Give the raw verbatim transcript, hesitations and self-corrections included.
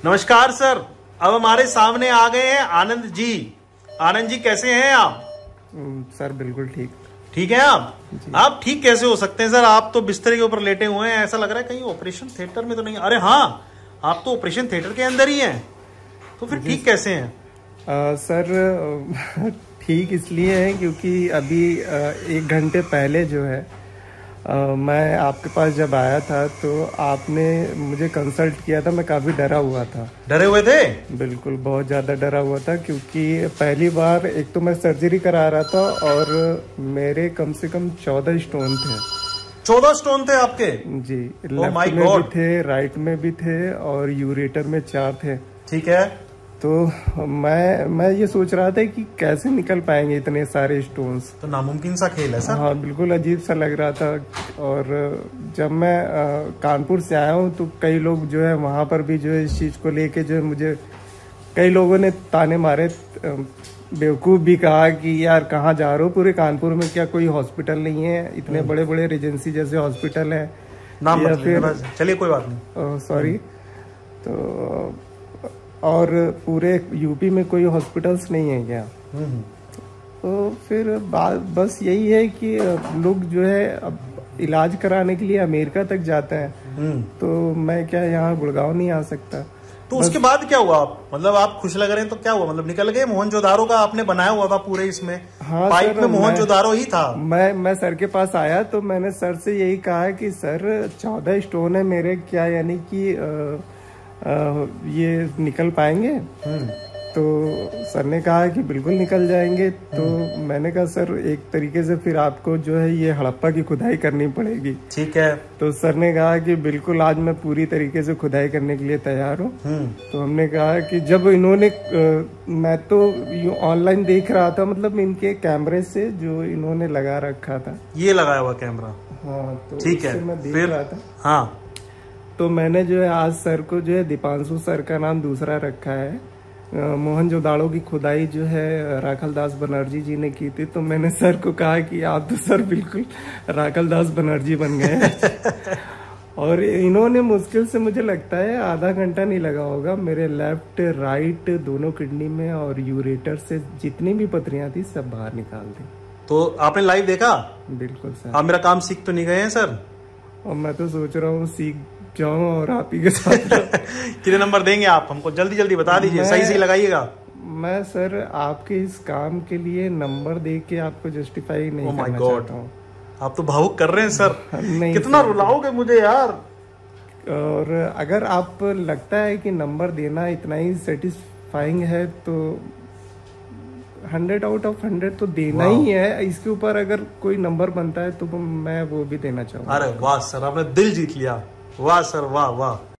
नमस्कार सर, अब हमारे सामने आ गए हैं आनंद जी। आनंद जी कैसे हैं आप? सर बिल्कुल ठीक ठीक है आप आप ठीक कैसे हो सकते हैं सर? आप तो बिस्तर के ऊपर लेटे हुए हैं, ऐसा लग रहा है कहीं ऑपरेशन थिएटर में तो नहीं। अरे हाँ, आप तो ऑपरेशन थिएटर के अंदर ही हैं, तो फिर ठीक कैसे हैं? आ, सर ठीक इसलिए है क्योंकि अभी आ, एक घंटे पहले जो है आ, मैं आपके पास जब आया था तो आपने मुझे कंसल्ट किया था। मैं काफ़ी डरा हुआ था। डरे हुए थे? बिल्कुल, बहुत ज़्यादा डरा हुआ था क्योंकि पहली बार एक तो मैं सर्जरी करा रहा था और मेरे कम से कम चौदह स्टोन थे। चौदह स्टोन थे आपके? जी, oh लेफ्ट में भी थे, राइट में भी थे और यूरेटर में चार थे। ठीक है। तो मैं मैं ये सोच रहा था कि कैसे निकल पाएंगे इतने सारे स्टोन्स। तो नामुमकिन सा खेल है सर। हाँ, बिल्कुल अजीब सा लग रहा था। और जब मैं आ, कानपुर से आया हूँ तो कई लोग जो है वहाँ पर भी जो है इस चीज़ को लेके जो है मुझे कई लोगों ने ताने मारे, बेवकूफ़ भी कहा कि यार कहाँ जा रहे हो, पूरे कानपुर में क्या कोई हॉस्पिटल नहीं है? इतने बड़े बड़े रेजेंसी जैसे हॉस्पिटल है। नाम या फिर चलिए कोई बात नहीं, सॉरी। तो और पूरे यूपी में कोई हॉस्पिटल्स नहीं है क्या? तो फिर बात बस यही है कि लोग जो है अब इलाज कराने के लिए अमेरिका तक जाते हैं, तो मैं क्या यहाँ गुड़गांव नहीं आ सकता? तो उसके बाद क्या हुआ? आप मतलब आप खुश लग रहे हैं तो क्या हुआ? मतलब निकल गए? मोहनजोदारो का आपने बनाया हुआ था पूरे इसमें? हाँ, पाइप में मोहनजोदारो ही था। मैं मैं सर के पास आया तो मैंने सर से यही कहा कि सर चौदह स्टोन है मेरे, क्या यानी कि आ, ये निकल पाएंगे? तो सर ने कहा कि बिल्कुल निकल जाएंगे। तो मैंने कहा सर एक तरीके से फिर आपको जो है ये हड़प्पा की खुदाई करनी पड़ेगी। ठीक है। तो सर ने कहा कि बिल्कुल आज मैं पूरी तरीके से खुदाई करने के लिए तैयार हूँ। तो हमने कहा कि जब इन्होंने आ, मैं तो ऑनलाइन देख रहा था, मतलब इनके कैमरे से जो इन्होंने लगा रखा था, ये लगाया हुआ कैमरा। हाँ, तो ठीक है, मैं देख फिर रहा था। हाँ, तो मैंने जो है आज सर को जो है दीपांशु सर का नाम दूसरा रखा है। मोहनजोदाड़ो की खुदाई जो है राखलदास बनर्जी जी ने की थी। तो मैंने सर को कहा कि आप तो सर बिल्कुल राखलदास बनर्जी बन गए। और इन्होंने मुश्किल से मुझे लगता है आधा घंटा नहीं लगा होगा, मेरे लेफ्ट राइट दोनों किडनी में और यूरेटर से जितनी भी पथरियां थी सब बाहर निकाल दी। तो आपने लाइव देखा? बिल्कुल सर। आप मेरा काम सीख तो नहीं गए हैं सर? और मैं तो सोच रहा हूँ सीख जाऊं और आप ही के साथ। कितने नंबर देंगे आप हमको? जल्दी जल्दी बता दीजिए, सही सही लगाइएगा। मैं सर आपके इस काम के लिए नंबर दे के आपको जस्टिफाई नहीं oh करना चाहता हूँ। आप तो भावुक कर रहे हैं सर। कितना रुलाओगे मुझे यार? और अगर आप लगता है कि नंबर देना इतना ही सेटिस्फाइंग है तो हंड्रेड आउट ऑफ हंड्रेड तो देना ही है। इसके ऊपर अगर कोई नंबर बनता है तो मैं वो भी देना चाहूँगा। अरे वाह सर, आपने दिल जीत लिया। वाह सर, वाह वाह।